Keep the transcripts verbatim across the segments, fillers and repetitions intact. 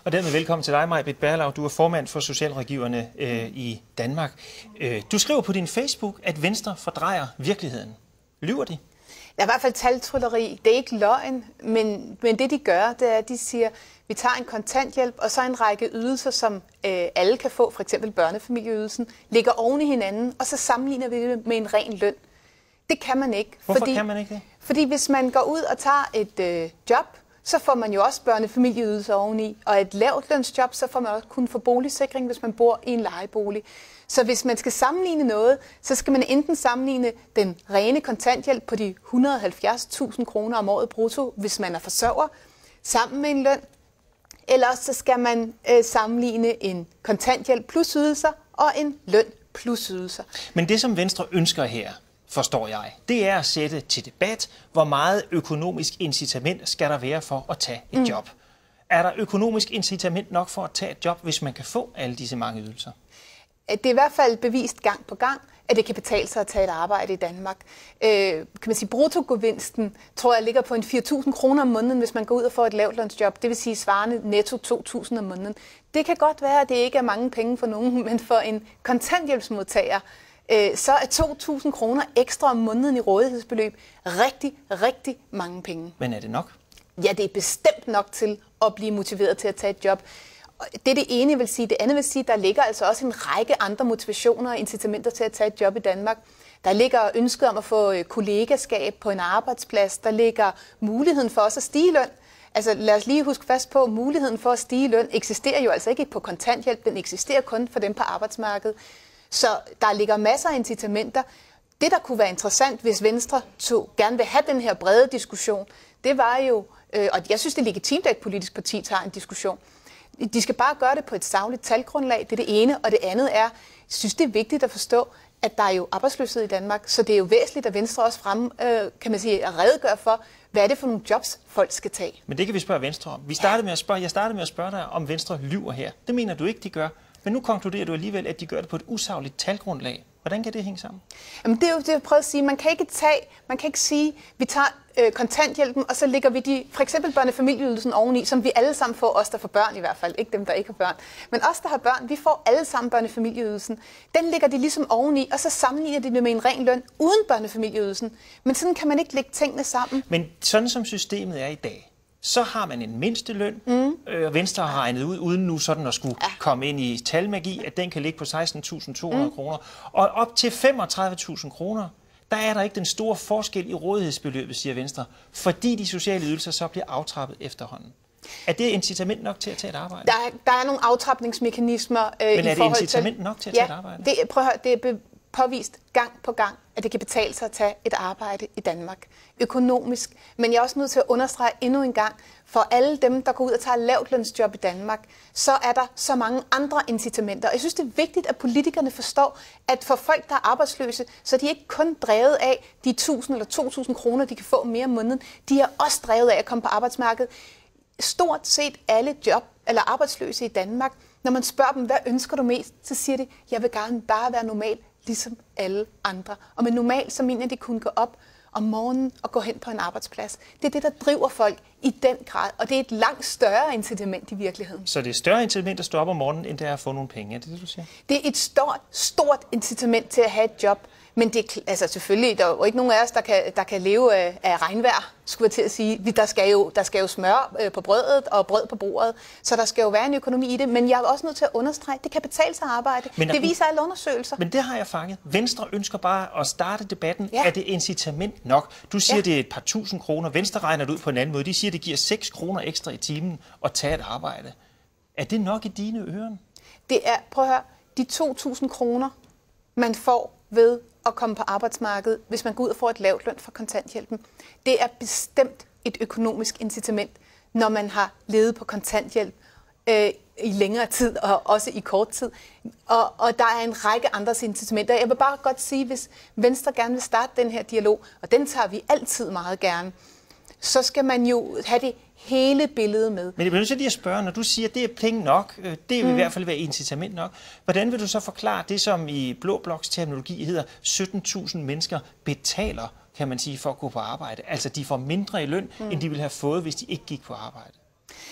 Og dermed velkommen til dig, Maj-Britt Berlau. Du er formand for Socialrådgiverne øh, i Danmark. Øh, du skriver på din Facebook, at Venstre fordrejer virkeligheden. Lyver de? Der er i hvert fald taltrylleri. Det er ikke løgn, men, men det de gør, det er, at de siger, vi tager en kontanthjælp og så en række ydelser, som øh, alle kan få, for eksempel børnefamilieydelsen, ligger oven i hinanden, og så sammenligner vi det med en ren løn. Det kan man ikke. Hvorfor fordi, kan man ikke det? Fordi hvis man går ud og tager et øh, job, så får man jo også børnefamilieydelser oveni, og et lavt lønsjob, så får man også kun få boligsikring, hvis man bor i en lejebolig. Så hvis man skal sammenligne noget, så skal man enten sammenligne den rene kontanthjælp på de et hundrede og halvfjerds tusind kroner om året brutto, hvis man er forsørger, sammen med en løn, eller så skal man øh, sammenligne en kontanthjælp plus ydelser og en løn plus ydelser. Men det, som Venstre ønsker her, forstår jeg, det er at sætte til debat, hvor meget økonomisk incitament skal der være for at tage et mm. job. Er der økonomisk incitament nok for at tage et job, hvis man kan få alle disse mange ydelser? Det er i hvert fald bevist gang på gang, at det kan betale sig at tage et arbejde i Danmark. Øh, kan man sige, bruttogevinsten tror jeg ligger på en fire tusind kroner om måneden, hvis man går ud og får et lavtlønsjob. Det vil sige svarende netto to tusind om måneden. Det kan godt være, at det ikke er mange penge for nogen, men for en kontanthjælpsmodtager, øh, så er to tusind kroner ekstra om måneden i rådighedsbeløb rigtig, rigtig mange penge. Men er det nok? Ja, det er bestemt nok til at blive motiveret til at tage et job. Det er det ene, jeg vil sige. Det andet vil sige, at der ligger altså også en række andre motivationer og incitamenter til at tage et job i Danmark. Der ligger ønsket om at få kollegaskab på en arbejdsplads. Der ligger muligheden for også at stige i løn. Altså lad os lige huske fast på, at muligheden for at stige i løn eksisterer jo altså ikke på kontanthjælp. Den eksisterer kun for dem på arbejdsmarkedet. Så der ligger masser af incitamenter. Det, der kunne være interessant, hvis Venstre tog, gerne vil have den her brede diskussion, det var jo, øh, og jeg synes, det er legitimt, at et politisk parti tager en diskussion. De skal bare gøre det på et sagligt talgrundlag, det er det ene, og det andet er, jeg synes, det er vigtigt at forstå, at der er jo arbejdsløshed i Danmark, så det er jo væsentligt, at Venstre også frem, øh, kan man sige, at redegøre for, hvad er det for nogle jobs, folk skal tage. Men det kan vi spørge Venstre om. Vi startede med at spørge, jeg startede med at spørge dig, om Venstre lyver her. Det mener du ikke, de gør, men nu konkluderer du alligevel, at de gør det på et usagligt talgrundlag. Hvordan kan det hænge sammen? Jamen, det er jo det, jeg prøver at sige. Man kan ikke tage, man kan ikke sige, vi tager øh, kontanthjælpen, og så lægger vi de, for eksempel børnefamilieydelsen oveni, som vi alle sammen får, os der får børn i hvert fald, ikke dem, der ikke har børn. Men os, der har børn, vi får alle sammen børnefamilieydelsen. Den lægger de ligesom oveni, og så sammenligner de det med en ren løn uden børnefamilieydelsen. Men sådan kan man ikke lægge tingene sammen. Men sådan som systemet er i dag, så har man en mindsteløn, mm. øh, Venstre har regnet ud, uden nu sådan at skulle ja. komme ind i talmagi, at den kan ligge på seksten tusind to hundrede mm. kroner. Og op til femogtredive tusind kroner, der er der ikke den store forskel i rådighedsbeløbet, siger Venstre, fordi de sociale ydelser så bliver aftrappet efterhånden. Er det incitament nok til at tage et arbejde? Der er, der er nogle aftrapningsmekanismer øh, Men er i det incitament nok til at ja, tage et arbejde? Det, prøv at høre, det er påvist gang på gang, at det kan betale sig at tage et arbejde i Danmark. Økonomisk. Men jeg er også nødt til at understrege endnu en gang, for alle dem, der går ud og tager lavtlønsjob i Danmark, så er der så mange andre incitamenter. Jeg synes, det er vigtigt, at politikerne forstår, at for folk, der er arbejdsløse, så er de ikke kun drevet af de tusind eller to tusind kroner, de kan få mere om måneden. De er også drevet af at komme på arbejdsmarkedet. Stort set alle job eller arbejdsløse i Danmark, når man spørger dem, hvad ønsker du mest, så siger de, jeg vil gerne bare være normal, ligesom alle andre. Og med normalt, så mener de kunne gå op om morgenen og gå hen på en arbejdsplads. Det er det, der driver folk i den grad, og det er et langt større incitament i virkeligheden. Så det er større incitament at stå op om morgenen, end det er at få nogle penge, er det det, du siger? Det er et stort, stort incitament til at have et job, men det er altså selvfølgelig, der er jo ikke nogen af os, der kan, der kan leve af, af regnvejr, skulle jeg til at sige. Der skal jo, der skal jo smør på brødet og brød på bordet, så der skal jo være en økonomi i det, men jeg er også nødt til at understrege, at det kan betale sig at arbejde. Men, det viser alle undersøgelser. Men det har jeg fanget. Venstre ønsker bare at starte debatten. Ja. Er det incitament nok? Du siger, ja. det er et par tusind kroner. Venstre regner det ud på en anden måde. De siger, det giver seks kroner ekstra i timen at tage et arbejde. Er det nok i dine ører? Det er, prøv at høre, de to tusind kroner, man får ved at komme på arbejdsmarkedet, hvis man går ud og får et lavt løn fra kontanthjælpen. Det er bestemt et økonomisk incitament, når man har levet på kontanthjælp øh, i længere tid og også i kort tid. Og, og der er en række andre incitamenter. Jeg vil bare godt sige, hvis Venstre gerne vil starte den her dialog, og den tager vi altid meget gerne, så skal man jo have det hele billedet med. Men jeg bliver nødt til lige at spørge, når du siger, at det er penge nok, det vil mm. i hvert fald være incitament nok. Hvordan vil du så forklare det, som i Blå Bloks terminologi hedder sytten tusind mennesker betaler, kan man sige, for at gå på arbejde? Altså, de får mindre i løn, mm. end de ville have fået, hvis de ikke gik på arbejde.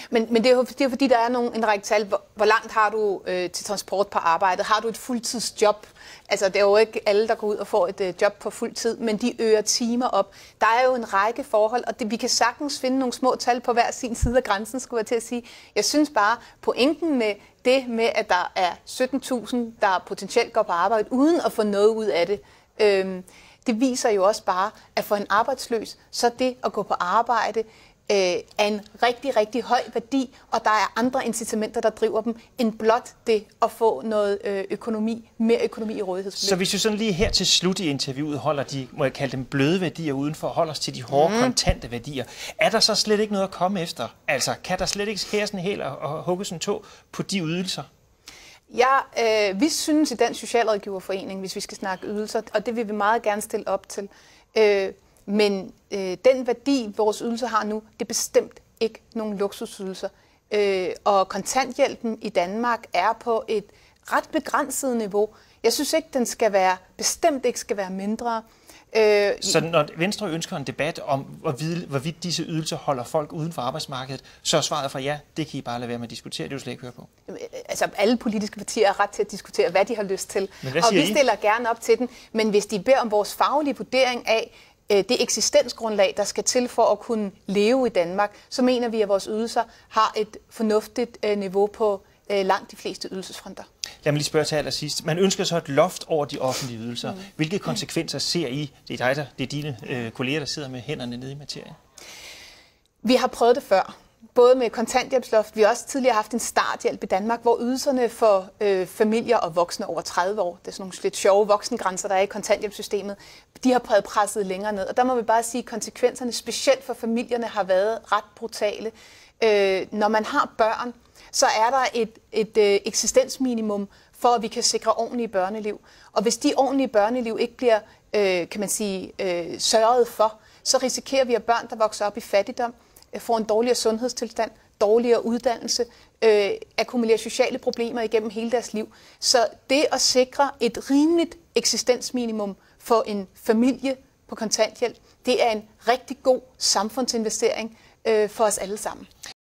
Men, men det, er jo, det er jo fordi, der er nogle, en række tal. Hvor, hvor langt har du øh, til transport på arbejdet? Har du et fuldtidsjob? Altså, det er jo ikke alle, der går ud og får et øh, job på fuld tid, men de øger timer op. Der er jo en række forhold, og det, vi kan sagtens finde nogle små tal på hver sin side af grænsen, skulle jeg til at sige. Jeg synes bare, pointen med det med, at der er sytten tusind, der potentielt går på arbejde, uden at få noget ud af det, øh, det viser jo også bare, at for en arbejdsløs, så det at gå på arbejde øh, er en rigtig, rigtig høj værdi, og der er andre incitamenter, der driver dem, end blot det at få noget øh, økonomi, mere økonomi i rådighedsbeløb. Så hvis vi sådan lige her til slut i interviewet holder de, må jeg kalde dem bløde værdier udenfor, og holder os til de hårde, mm. kontante værdier, er der så slet ikke noget at komme efter? Altså, kan der slet ikke skæres en hæl og, og hugges en tå på de ydelser? Ja, øh, vi synes i Dansk Socialrådgiverforening, hvis vi skal snakke ydelser, og det vil vi meget gerne stille op til. Øh, men øh, den værdi, vores ydelser har nu, det er bestemt ikke nogen luksusydelser. Øh, og kontanthjælpen i Danmark er på et ret begrænset niveau. Jeg synes ikke, den skal være, bestemt ikke skal være mindre. Øh, så når Venstre ønsker en debat om, hvorvidt disse ydelser holder folk uden for arbejdsmarkedet, så er svaret fra ja, det kan I bare lade være med at diskutere, det vil slet ikke høre på. Altså, alle politiske partier har ret til at diskutere, hvad de har lyst til. Og vi I? stiller gerne op til den, men hvis de beder om vores faglige vurdering af øh, det eksistensgrundlag, der skal til for at kunne leve i Danmark, så mener vi, at vores ydelser har et fornuftigt øh, niveau på øh, langt de fleste ydelsesfronter. Lad mig lige spørge til allersidst. Man ønsker så et loft over de offentlige ydelser. Mm. Hvilke konsekvenser ser I? Det er dig, der, det er dine øh, kolleger, der sidder med hænderne nede i materien. Vi har prøvet det før. Både med kontanthjælpsloft. Vi har også tidligere haft en starthjælp i Danmark, hvor ydelserne for øh, familier og voksne over tredive år, det er sådan nogle lidt sjove voksengrænser, der er i kontanthjælpssystemet, de har prøvet presset længere ned. Og der må vi bare sige, at konsekvenserne, specielt for familierne, har været ret brutale. Øh, når man har børn, så er der et, et øh, eksistensminimum for, at vi kan sikre ordentlige børneliv. Og hvis de ordentlige børneliv ikke bliver, øh, kan man sige, øh, sørget for, så risikerer vi, at børn, der vokser op i fattigdom, øh, får en dårligere sundhedstilstand, dårligere uddannelse, øh, akkumulerer sociale problemer igennem hele deres liv. Så det at sikre et rimeligt eksistensminimum for en familie på kontanthjælp, det er en rigtig god samfundsinvestering øh, for os alle sammen.